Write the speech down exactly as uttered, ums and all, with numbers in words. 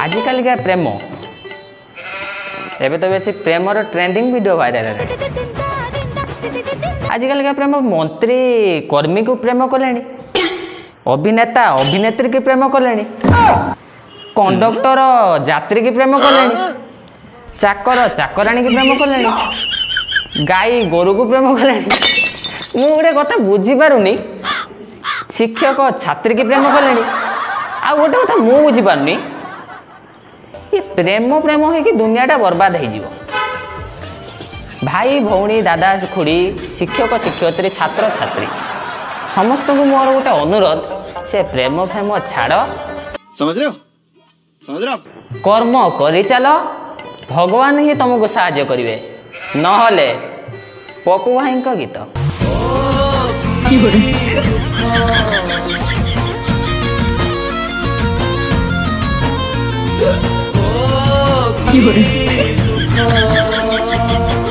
आजिकल क्या प्रेम एबे तो बेसी प्रेमर ट्रेंडिंग वीडियो वायरल है। आजिकल क्या प्रेम मंत्री कर्मी को प्रेम कले, अभिनेता अभिनेत्री की प्रेम कले, कंडक्टर यात्री की प्रेम कले, चाकर चाकराणी की प्रेम कले, गाई गोरु को प्रेम कले। मु गोटे कथा बुझी पारुनी, शिक्षक छात्री की प्रेम कले, आ गोटे कथा मु बुझी पारुनी, ये प्रेम प्रेम है कि दुनियाटा बर्बाद हो जीवो। भाई भौणी दादा खुड़ी शिक्षक शिक्षयित्री छात्र छात्री समस्त को मोर गोटे अनुरोध, से प्रेम प्रेम छाड़, समझ रहे हो समझ रहे हो कर्म करी चल, भगवान ही तुमको साहाय्य करिवे, नहले पपू भाई का गीत। की